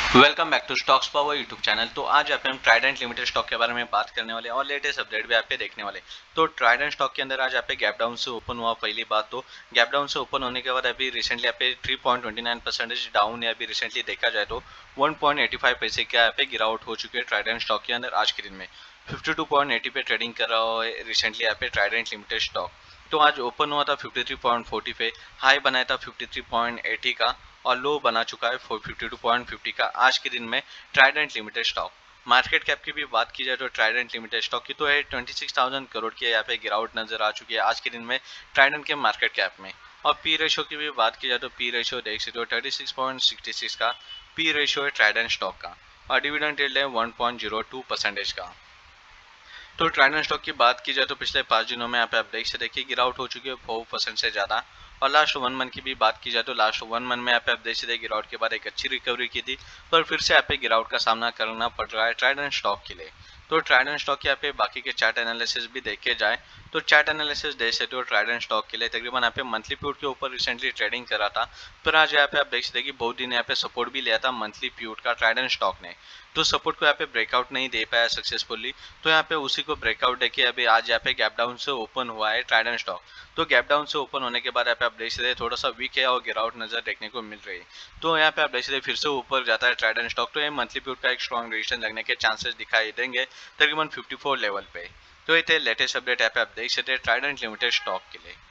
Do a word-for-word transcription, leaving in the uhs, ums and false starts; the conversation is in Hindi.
Welcome back to stocks power YouTube channel. तो आज यहाँ पे हम ट्राइडेंट लिमिटेड स्टॉक के बारे में बात करने वाले हैं और लेटेस्ट अपडेट भी यहाँ पे देखने वाले। तो ट्राइडेंट स्टॉक के अंदर आज यहाँ पे गैप डाउन से ओपन हुआ। पहली बात तो गैप डाउन से ओपन होने के बाद अभी रिसेंटली यहाँ पे three point twenty nine percentage down है। अभी रिसेंटली देखा जाए तो वन पॉइंट एटी फाइव पैसे का यहाँ पे गिरावट हो चुकी है ट्राइडेंट स्टॉक के अंदर। आज के दिन में फिफ्टी टू पॉइंट एटी पे ट्रेडिंग कर रहा है रिसेंटली यहाँ पे ट्राइडेंट लिमिटेड स्टॉक। तो आज ओपन हुआ था फिफ्टी थ्री पॉइंट फोर्टी पे, हाई बनाया था फिफ्टी थ्री पॉइंट एटी का और लो बना चुका है फिफ्टी टू पॉइंट फिफ्टी का आज के दिन में Trident limited stock. Market cap की भी बात की जाए तो ट्राइडेंट लिमिटेड स्टॉक की तो है ट्वेंटी सिक्स थाउजेंड करोड़ की यहाँ पे गिरावट नजर आ चुकी है आज के दिन में ट्राइडेंट के मार्केट कैप में। और पी रेशो की भी बात की जाए तो पी रेशो देख सकते हो thirty six point sixty six का पी रेशो है ट्राइडेंट स्टॉक का और डिविडेंड यील्ड है one point zero two percentage का। तो ट्राइडेंट स्टॉक की बात की जाए तो पिछले पाँच दिनों में यहाँ पे आप देख सकते देखिए गिरावट हो चुकी है फोर परसेंट से ज़्यादा। और लास्ट वन मंथ की भी बात की जाए तो लास्ट वन मंथ में यहाँ पे आप देख सकते गिरावट के बाद एक अच्छी रिकवरी की थी, पर फिर से यहाँ पे गिरावट का सामना करना पड़ रहा है ट्राइडेंट स्टॉक के लिए। तो ट्राइडेंट स्टॉक के यहाँ पे बाकी के चार्ट एनालिसिस भी देखे जाए तो चार्ट एनालिसिस देख सकते हो ट्राइडेंट स्टॉक के लिए तकरीबन यहाँ पे मंथली प्यूट के ऊपर रिसेंटली ट्रेडिंग करा था, पर आज यहाँ पे आप देख सकते कि बहुत दिन यहाँ पे सपोर्ट भी लिया था मंथली प्यूट का ट्राइडेंट स्टॉक ने। तो सपोर्ट को यहाँ पे ब्रेकआउट नहीं दे पाया सक्सेसफुली, तो यहाँ पे उसी को ब्रेकआउट देके अभी आज यहाँ पे गैप डाउन से ओपन हुआ है ट्राइडेंट स्टॉक। तो गैप डाउन से ओपन होने के बाद यहाँ पे आप देख सकते थोड़ा सा वीक है और गिरावट नजर देखने को मिल रही है। तो यहाँ पे आप देख सकते फिर से ऊपर जाता है ट्राइडेंट स्टॉक, तो ये मंथली प्यूट का एक स्ट्रॉन्ग रेजिस्टेंस लगने के चांसेस दिखाई देंगे तकरीबन फिफ्टी फोर लेवल पे। तो ये थे लेटेस्ट अपडेट यहाँ पे आप देख सकते ट्राइडेंट लिमिटेड स्टॉक के लिए।